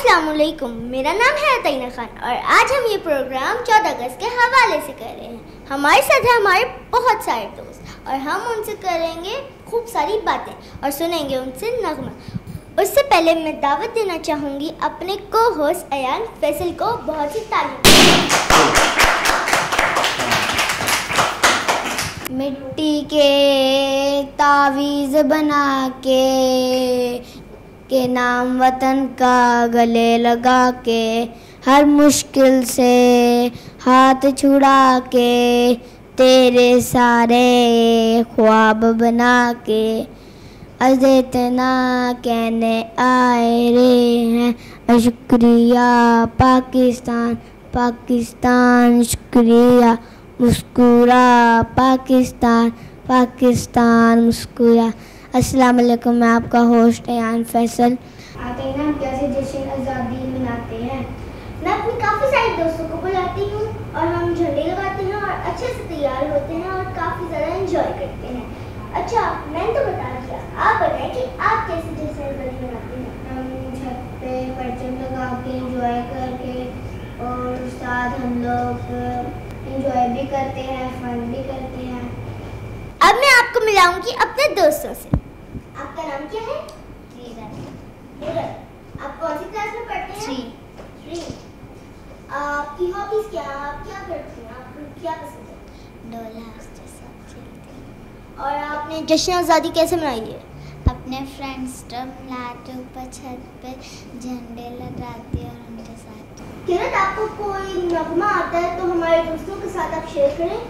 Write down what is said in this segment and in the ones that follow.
अस्सलामुअलैकुम, मेरा नाम है अतीना खान और आज हम ये प्रोग्राम 14 अगस्त के हवाले से कर रहे हैं। हमारे साथ हैं हमारे बहुत सारे दोस्त और हम उनसे करेंगे खूब सारी बातें और सुनेंगे उनसे नगमा। उससे पहले मैं दावत देना चाहूँगी अपने को होस्ट अयान फैसल को। बहुत सी तारीफ। मिट्टी के तावीज़ बना के नाम वतन का गले लगा के, हर मुश्किल से हाथ छुड़ा के, तेरे सारे ख्वाब बना के, आज इतना कहने आए रे हैं। शुक्रिया पाकिस्तान, पाकिस्तान शुक्रिया, मुस्कुरा पाकिस्तान, पाकिस्तान मुस्कुरा। अस्सलाम वालेकुम, मैं आपका होस्ट अयान फैसल। आते हैं हम कैसे जश्न आज़ादी मनाते हैं। मैं अपने काफ़ी सारे दोस्तों को बुलाती हूँ और हम झंडे लगाते हैं और अच्छे से तैयार होते हैं और काफ़ी ज़्यादा एंजॉय करते हैं। अच्छा, मैंने तो बता दिया, आप बताएं कि आप कैसे जश्न आज़ादी मनाते हैं। हम छत पे परचम लगा के एंजॉय करके और साथ हम लोग एंजॉय भी करते हैं, फन भी करते हैं। अब मैं आपको मिलाऊंगी अपने दोस्तों से। आपका नाम क्या है? आप कौन सी क्लास में पढ़ते हैं? 3। आपकी हॉबीज क्या है? आप क्या करते हैं? आपको क्या पसंद है? डोला के साथ खेलते हैं। और आपने जश्न आज़ादी कैसे मनाई है? अपने फ्रेंड्स लाते ऊपर छत पे झंडे लगाते और उनके साथ। किरण, आपको कोई नगमा आता है तो हमारे दोस्तों के साथ आप शेयर करें।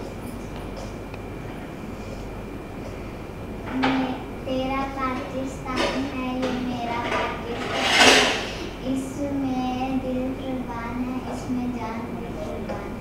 तेरा पाकिस्तान है, ये मेरा पाकिस्तान है, इसमें दिल कुर्बान है, इसमें जान भी कुर्बान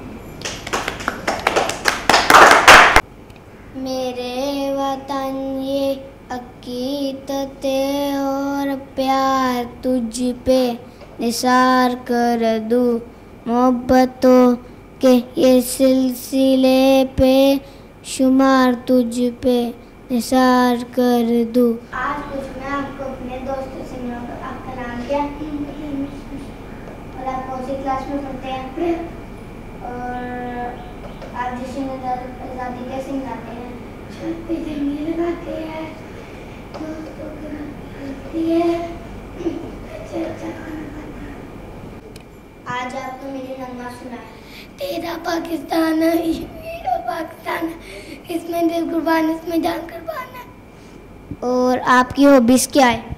है। मेरे वतन ये अकीदत और प्यार तुझ पे निसार कर दूँ, मोहब्बतों के ये सिलसिले पे शुमार तुझ पे निसार कर दूँ। आज कुछ मैं आपको अपने दोस्तों से मिलाऊंगा। आपका नाम क्या है और आप कौन सी क्लास में पढ़ते हैं और आप जश्न आज़ादी कैसे मनाते हैं? छत पे झंडे लगाते हैं, दोस्तों के साथ होती है, अच्छा खाना खाते हैं। आज आपको मेरे नगमा सुना है। तेरा पाकिस्तान है, ये मेरा पाकिस्तान है, इसमें दिल कुर्बान, इसमें जान कुर्बान है। और आपकी हॉबीज क्या है?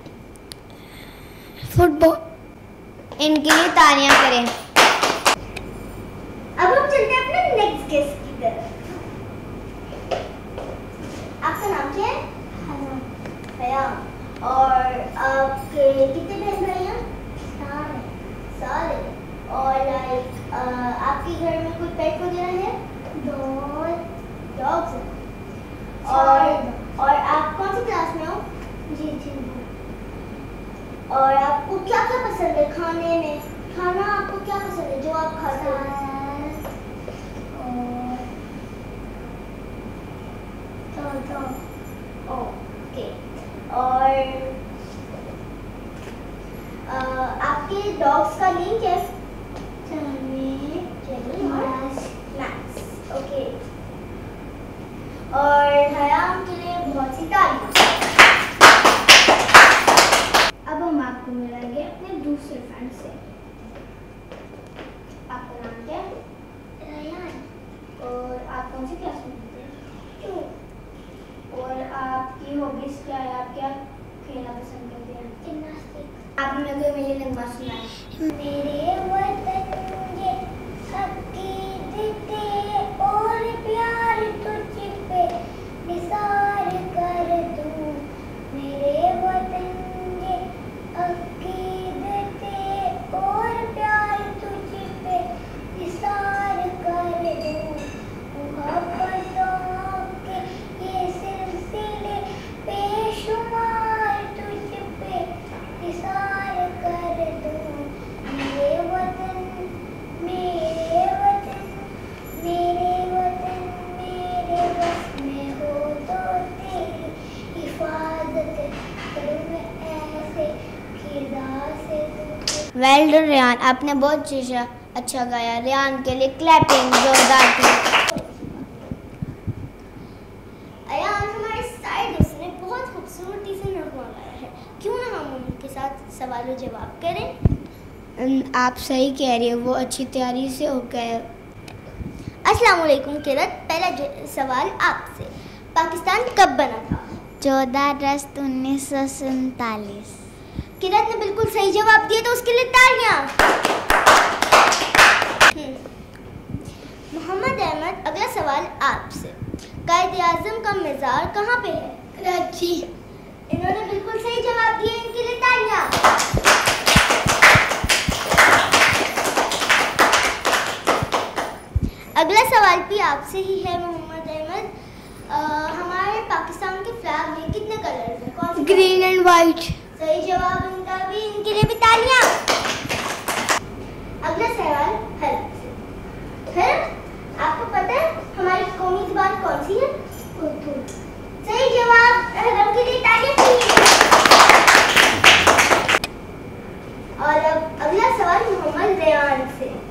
फुटबॉल। इनके लिए तालियां करें। अब हम चलते हैं अपने नेक्स्ट गेस्ट की तरफ। आपका नाम क्या है? हयाम। और आपके कितने बहन भाई हैं? 4 और लाइक आपके घर में कोई पेट वगैरह है? 2 डॉग्स हैं। और आप कौन सी क्लास में हो? जी। और आपको क्या क्या पसंद है खाने में? खाना आपको क्या पसंद है जो आप खाते हो? ओके। और आपके डॉग्स का नेम क्या है? मैक्स। ओके। और हयाम के लिए बहुत सी तालियां। अब हम आपको मिलाएंगे अपने दूसरे फ्रेंड से। आपका नाम क्या है? रयान। और आप कौन सी क्लास में पढ़ते हैं? 2। और आपकी हॉबीज क्या है? आप क्या खेलना पसंद करते हैं? जिम्नास्टिक। आपने कोई मेरे नगमा सुना है? मेरे वतन ये अकीदत और प्यार तुझ पे निसार कर दूँ, मेरे वतन ये अकीदत और प्यार तुझ पे निसार कर दूँ, मोहब्बतों के ये सिलसिले बेशुमार तुझ पे निसार कर दूँ, मेरे वतन वेल डन रेहान, आपने बहुत अच्छा गाया। रेहान के लिए क्लैपिंग जोरदार थी। अयान हमारे साइड दोस्त ने बहुत खूबसूरती से नगमा गाया है, क्यों ना हम उनके साथ सवाल और जवाब करें। आप सही कह रही हो, वो अच्छी तैयारी से हो गए। अस्सलाम वालेकुम किरत, पहला सवाल आपसे, पाकिस्तान कब बना था? 14 अगस्त 1947। किरत ने बिल्कुल सही जवाब दिया, तो उसके लिए तालियां। मोहम्मद अहमद, अगला सवाल आपसे, कायद आज़म का मज़ार कहाँ पे है? कराची। इन्होंने बिल्कुल सही जवाब दिया, इनके लिए तालियां। अगला सवाल भी आपसे ही है मोहम्मद अहमद, हमारे पाकिस्तान के फ्लैग में कितने कलर हैं? कौन से? Green and white. सही जवाब इनका भी, इनके लिए भी तालियां। अगला सवाल है, आपको पता है हमारी कौमी ज़ुबान कौन सी है? उर्दू। सही जवाब, हरम के लिए तालियां चाहिए। और अब अगला सवाल मोहम्मद रेहान से,